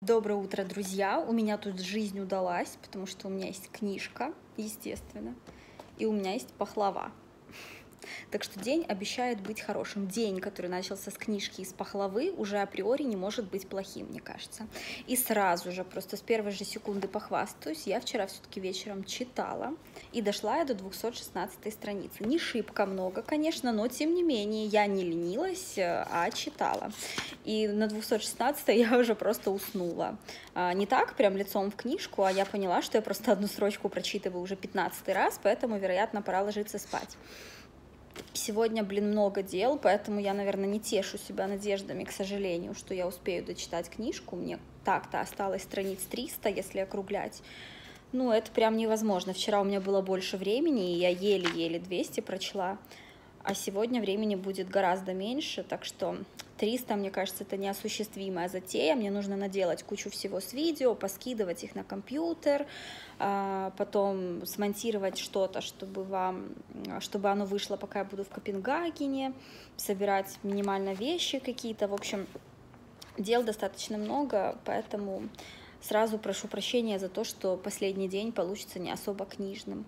Доброе утро, друзья! У меня тут жизнь удалась, потому что у меня есть книжка, естественно, и у меня есть пахлава. Так что день обещает быть хорошим. День, который начался с книжки и с пахлавы, уже априори не может быть плохим, мне кажется. И сразу же, просто с первой же секунды похвастаюсь, я вчера все-таки вечером читала, и дошла я до 216 страницы. Не шибко много, конечно, но тем не менее я не ленилась, а читала. И на 216 я уже просто уснула. Не так, прям лицом в книжку, а я поняла, что я просто одну строчку прочитываю уже 15-й раз, поэтому, вероятно, пора ложиться спать. Сегодня, много дел, поэтому я, наверное, не тешу себя надеждами, к сожалению, что я успею дочитать книжку. Мне так-то осталось страниц 300, если округлять. Ну, это прям невозможно. Вчера у меня было больше времени, и я еле-еле 200 прочла, а сегодня времени будет гораздо меньше, так что 300, мне кажется, это неосуществимая затея. Мне нужно наделать кучу всего с видео, поскидывать их на компьютер, потом смонтировать что-то, чтобы оно вышло, пока я буду в Копенгагене, собирать минимально вещи какие-то. В общем, дел достаточно много, поэтому сразу прошу прощения за то, что последний день получится не особо книжным.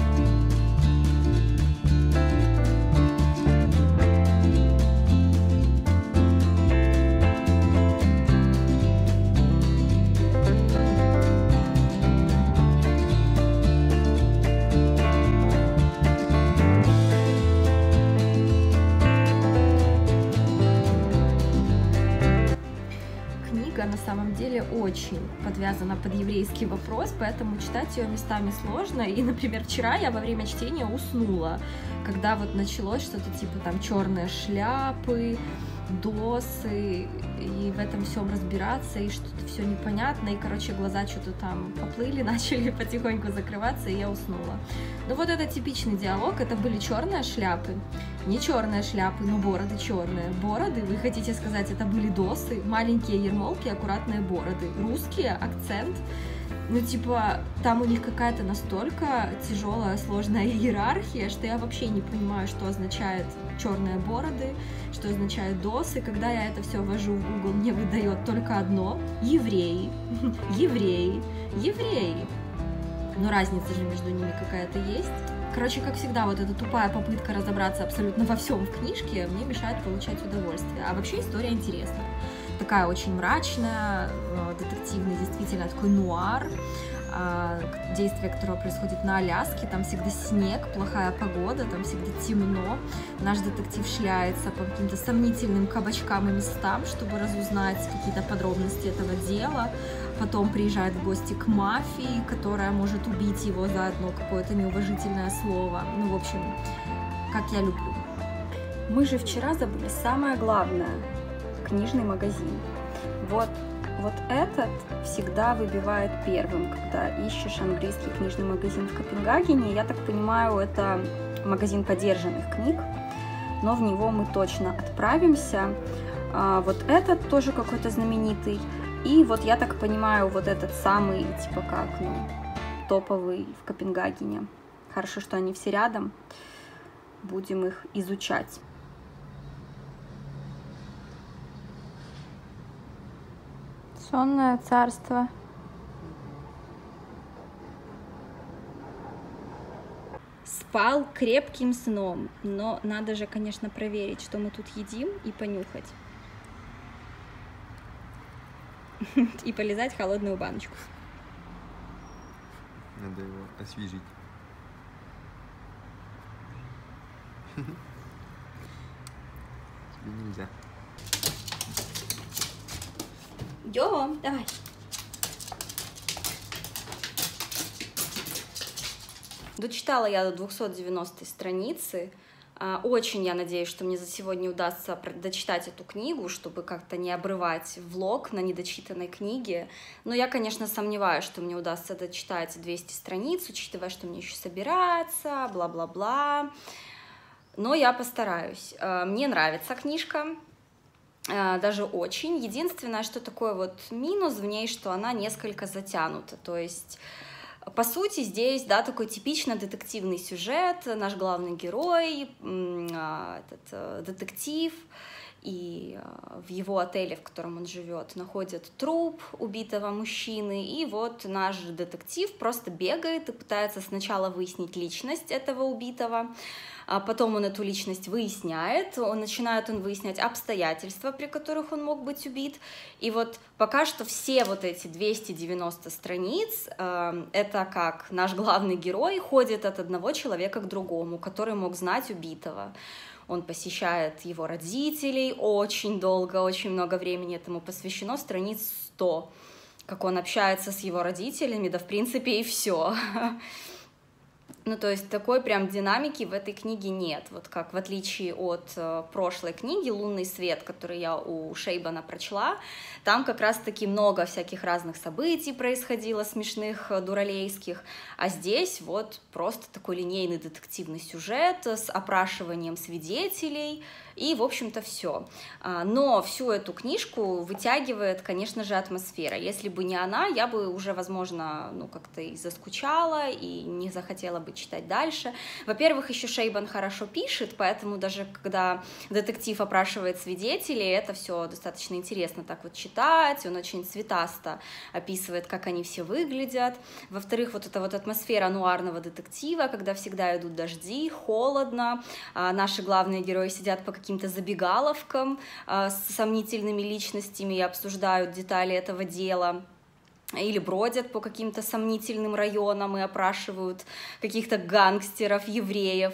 На самом деле очень подвязана под еврейский вопрос, поэтому читать ее местами сложно. И, например, вчера я во время чтения уснула, когда вот началось что-то типа там черные шляпы, досы, и в этом всем разбираться, и что-то все непонятно, и, короче, глаза что-то там поплыли, начали потихоньку закрываться, и я уснула. Но вот это типичный диалог, это были черные шляпы, не черные шляпы, но бороды черные. Бороды, вы хотите сказать, это были досы, маленькие ермолки, аккуратные бороды, русские, акцент. Ну, типа, там у них какая-то настолько тяжелая, сложная иерархия, что я вообще не понимаю, что означает черные бороды, что означает досы. Когда я это все ввожу в Google, мне выдает только одно — евреи, евреи, евреи. Но разница же между ними какая-то есть. Короче, как всегда, вот эта тупая попытка разобраться абсолютно во всем в книжке мне мешает получать удовольствие. А вообще история интересная. Такая очень мрачная, детективный, действительно такой нуар, действие которого происходит на Аляске, там всегда снег, плохая погода, там всегда темно. Наш детектив шляется по каким-то сомнительным кабачкам и местам, чтобы разузнать какие-то подробности этого дела. Потом приезжает в гости к мафии, которая может убить его за одно какое-то неуважительное слово. Ну, в общем, как я люблю. Мы же вчера забыли самое главное — книжный магазин. Вот этот всегда выбивает первым, когда ищешь английский книжный магазин в Копенгагене. Я так понимаю, это магазин подержанных книг, но в него мы точно отправимся. Вот этот тоже какой-то знаменитый. И вот я так понимаю, вот этот самый, типа как, топовый в Копенгагене. Хорошо, что они все рядом. Будем их изучать. Сонное царство. Спал крепким сном, но надо же, конечно, проверить, что мы тут едим, и понюхать. И полизать холодную баночку. Надо его освежить. Тебе нельзя. Идем, давай. Дочитала я до 290 страницы. Очень я надеюсь, что мне за сегодня удастся дочитать эту книгу, чтобы как-то не обрывать влог на недочитанной книге. Но я, конечно, сомневаюсь, что мне удастся дочитать 200 страниц, учитывая, что мне еще собираться, бла-бла-бла. Но я постараюсь. Мне нравится книжка. Даже очень. Единственное, что такое вот минус в ней, что она несколько затянута. То есть, по сути, здесь, да, такой типично детективный сюжет. Наш главный герой, детектив, и в его отеле, в котором он живет, находят труп убитого мужчины, и вот наш детектив просто бегает и пытается сначала выяснить личность этого убитого, а потом он эту личность выясняет, начинает выяснять обстоятельства, при которых он мог быть убит, и вот пока что все вот эти 290 страниц, это как наш главный герой ходит от одного человека к другому, который мог знать убитого. Он посещает его родителей очень долго, очень много времени этому посвящено, страниц 100, как он общается с его родителями, да в принципе и все. Ну, то есть такой прям динамики в этой книге нет, вот как в отличие от прошлой книги «Лунный свет», которую я у Шейбана прочла, там как раз-таки много всяких разных событий происходило, смешных, дуралейских, а здесь вот просто такой линейный детективный сюжет с опрашиванием свидетелей, и, в общем-то, все. Но всю эту книжку вытягивает, конечно же, атмосфера. Если бы не она, я бы уже, возможно, ну, как-то и заскучала, и не захотела бы читать дальше. Во-первых, еще Шейбан хорошо пишет, поэтому даже когда детектив опрашивает свидетелей, это все достаточно интересно так вот читать, он очень цветасто описывает, как они все выглядят. Во-вторых, вот эта вот атмосфера нуарного детектива, когда всегда идут дожди, холодно, наши главные герои сидят по каким-то забегаловкам с сомнительными личностями и обсуждают детали этого дела, или бродят по каким-то сомнительным районам и опрашивают каких-то гангстеров, евреев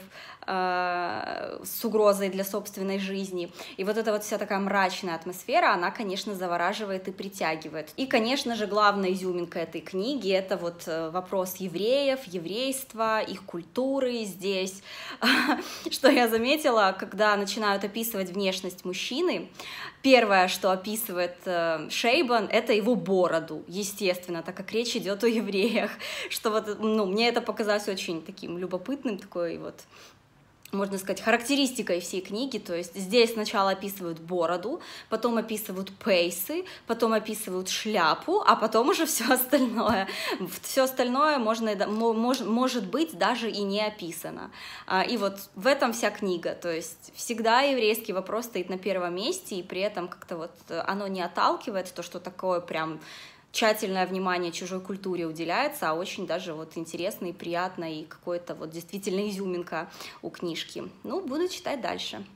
с угрозой для собственной жизни. И вот эта вот вся такая мрачная атмосфера, она, конечно, завораживает и притягивает. И, конечно же, главная изюминка этой книги — это вот вопрос евреев, еврейства, их культуры здесь. Что я заметила, когда начинают описывать внешность мужчины, первое, что описывает Шейбан, это его бороду, естественно, так как речь идет о евреях, что вот, ну, мне это показалось очень таким любопытным, такой вот, можно сказать, характеристикой всей книги. То есть здесь сначала описывают бороду, потом описывают пейсы, потом описывают шляпу, а потом уже все остальное. Все остальное может быть даже и не описано. И вот в этом вся книга. То есть всегда еврейский вопрос стоит на первом месте, и при этом как-то вот оно не отталкивает, то, что такое прям тщательное внимание чужой культуре уделяется, а очень даже вот интересно и приятно, и какое-то вот действительно изюминка у книжки. Ну, буду читать дальше.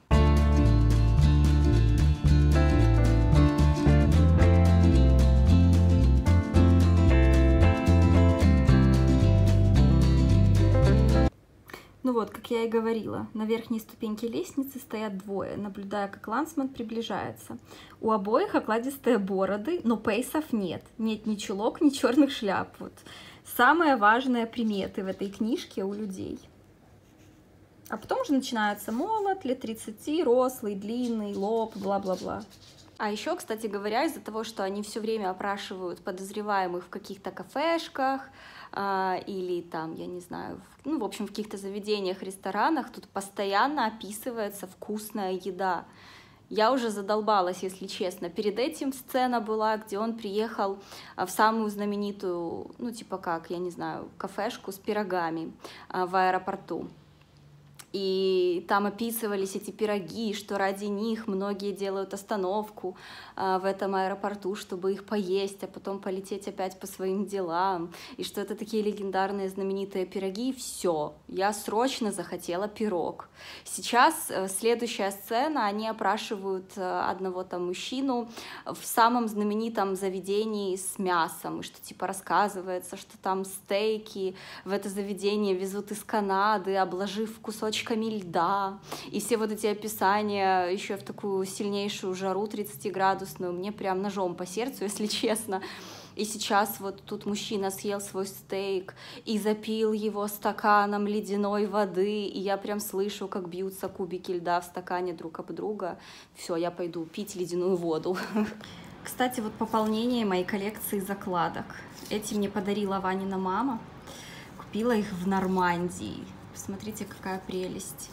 Ну вот, как я и говорила, на верхней ступеньке лестницы стоят двое, наблюдая, как Лансман приближается. У обоих окладистые бороды, но пейсов нет. Нет ни чулок, ни черных шляп. Вот. Самые важные приметы в этой книжке у людей. А потом уже начинается молод, лет 30, рослый, длинный, лоб, бла-бла-бла. А еще, кстати говоря, из-за того, что они все время опрашивают подозреваемых в каких-то кафешках, или там, я не знаю, ну, в общем, в каких-то заведениях, ресторанах, тут постоянно описывается вкусная еда. Я уже задолбалась, если честно. Перед этим сцена была, где он приехал в самую знаменитую, ну, типа как, я не знаю, кафешку с пирогами в аэропорту. И там описывались эти пироги, что ради них многие делают остановку в этом аэропорту, чтобы их поесть, а потом полететь опять по своим делам, и что это такие легендарные знаменитые пироги. Все, я срочно захотела пирог. Сейчас следующая сцена, они опрашивают одного там мужчину в самом знаменитом заведении с мясом, и что типа рассказывается, что там стейки в это заведение везут из Канады, обложив кусочками льда, и все вот эти описания еще в такую сильнейшую жару 30-градусную, мне прям ножом по сердцу, если честно. И сейчас вот тут мужчина съел свой стейк и запил его стаканом ледяной воды, и я прям слышу, как бьются кубики льда в стакане друг об друга. Все, я пойду пить ледяную воду. Кстати, вот пополнение моей коллекции закладок. Эти мне подарила Ванина мама. Купила их в Нормандии. Посмотрите, какая прелесть.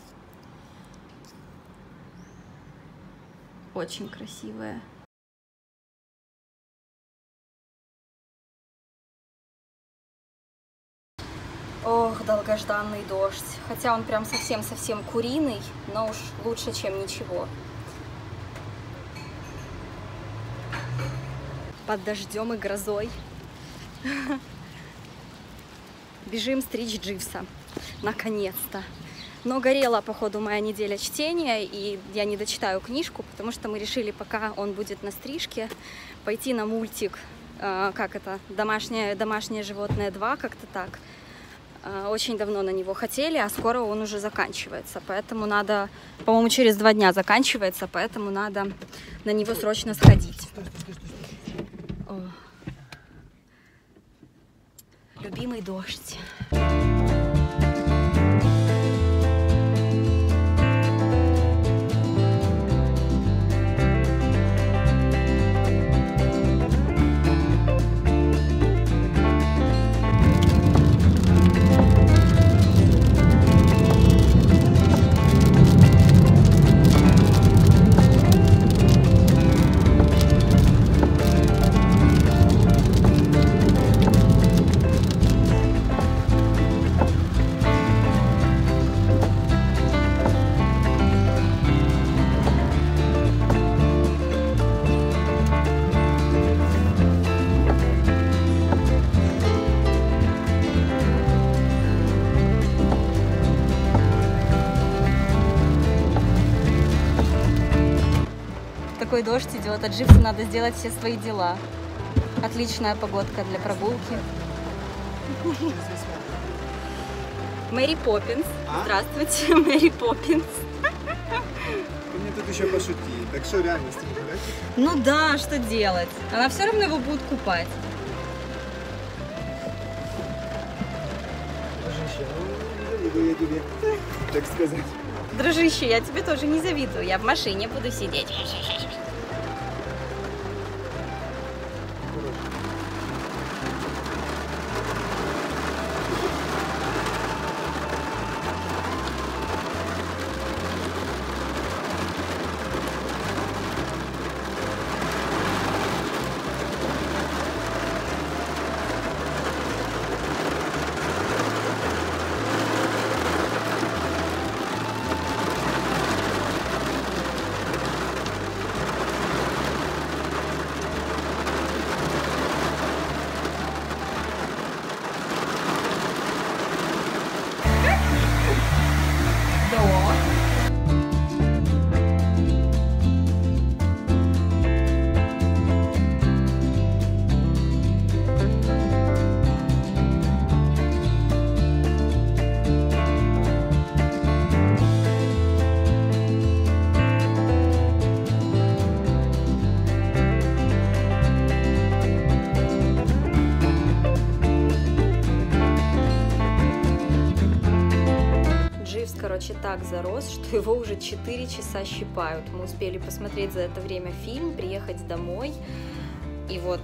Очень красивая. Ох, долгожданный дождь. Хотя он прям совсем-совсем куриный, но уж лучше, чем ничего. под дождем и грозой. Бежим стричь Дживса. Наконец-то. Но горела, походу, моя неделя чтения, и я не дочитаю книжку, потому что мы решили, пока он будет на стрижке, пойти на мультик, как это, «Домашнее животное 2», как-то так. Очень давно на него хотели, а скоро он уже заканчивается, поэтому надо, по-моему, через 2 дня заканчивается, поэтому надо на него срочно сходить. О. Любимый дождь. Такой дождь идет, от Дживса надо сделать все свои дела. Отличная погодка для прогулки. Мэри Поппинс. Здравствуйте, Мэри Поппинс. Мне тут еще пошутить. Так что реально с ним гулять? Ну да, что делать? Она все равно его будет купать. Дружище, ну не завидую я тебе, так сказать. Дружище, я тебе тоже не завидую. Я в машине буду сидеть. Короче, так зарос, что его уже 4 часа щипают. Мы успели посмотреть за это время фильм, приехать домой. И вот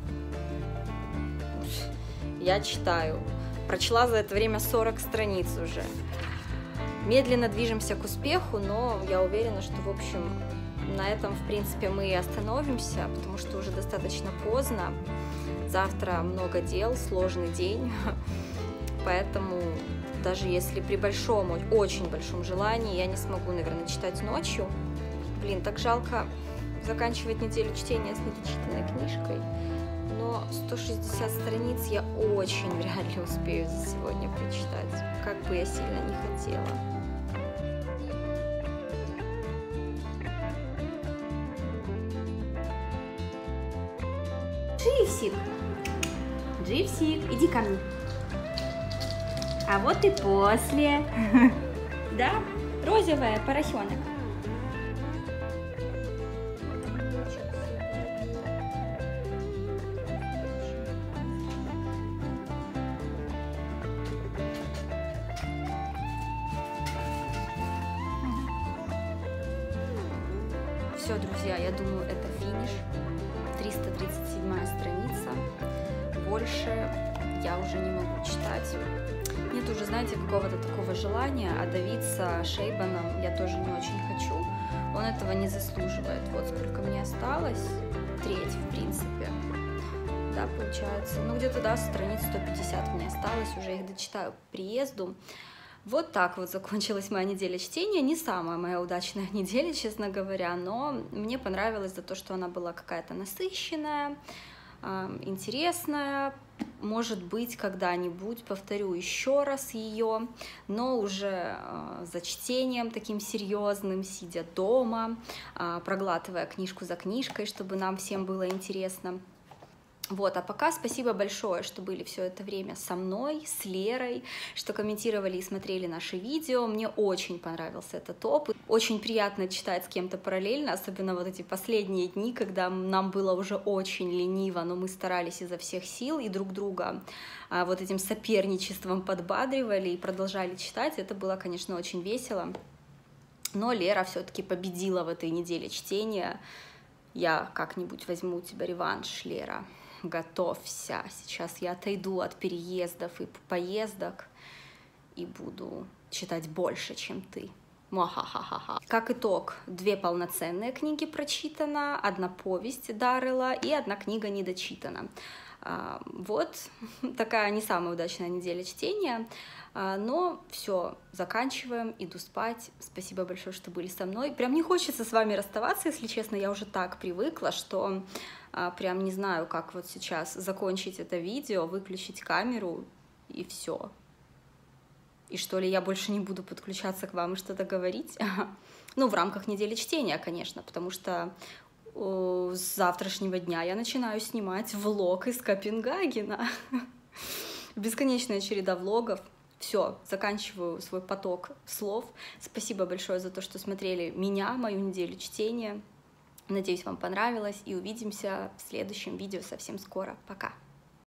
я читаю. Прочла за это время 40 страниц уже. Медленно движемся к успеху, но я уверена, что, в общем, на этом, в принципе, мы и остановимся, потому что уже достаточно поздно. Завтра много дел, сложный день. Поэтому даже если при большом, очень большом желании, я не смогу, наверное, читать ночью. Блин, так жалко заканчивать неделю чтения с недочитанной книжкой. Но 160 страниц я очень вряд ли успею за сегодня прочитать, как бы я сильно не хотела. Дживсик! Дживсик, иди ко мне. А вот и после. Да? Розовая, поросенок. Все, друзья, я думаю, это финиш. 337 страница. Больше я уже не могу читать. Нет уже, знаете, какого-то такого желания отдавиться Шейбаном я тоже не очень хочу. Он этого не заслуживает. Вот сколько мне осталось. Треть, в принципе. Да, получается. Ну, где-то, да, страниц 150 мне осталось. Уже их дочитаю к приезду. Вот так вот закончилась моя неделя чтения. Не самая моя удачная неделя, честно говоря, но мне понравилось за то, что она была какая-то насыщенная. интересная. Может быть, когда-нибудь повторю еще раз ее, но уже за чтением таким серьезным, сидя дома, проглатывая книжку за книжкой, чтобы нам всем было интересно. Вот, а пока спасибо большое, что были все это время со мной, с Лерой, что комментировали и смотрели наши видео. Мне очень понравился этот опыт. Очень приятно читать с кем-то параллельно, особенно вот эти последние дни, когда нам было уже очень лениво, но мы старались изо всех сил и друг друга вот этим соперничеством подбадривали и продолжали читать. Это было, конечно, очень весело. Но Лера все-таки победила в этой неделе чтения. Я как-нибудь возьму у тебя реванш, Лера. Готовься, сейчас я отойду от переездов и поездок и буду читать больше, чем ты. Муахахахаха. Как итог, 2 полноценные книги прочитано, 1 повесть Даррелла и 1 книга недочитана. Вот такая не самая удачная неделя чтения, но все, заканчиваем, иду спать. Спасибо большое, что были со мной. Прям не хочется с вами расставаться, если честно, я уже так привыкла, что прям не знаю, как вот сейчас закончить это видео, выключить камеру и все. И что ли, я больше не буду подключаться к вам и что-то говорить? Ну, в рамках недели чтения, конечно, потому что с завтрашнего дня я начинаю снимать влог из Копенгагена. Бесконечная череда влогов. Все, заканчиваю свой поток слов. Спасибо большое за то, что смотрели меня, мою неделю чтения. Надеюсь, вам понравилось, и увидимся в следующем видео совсем скоро. Пока!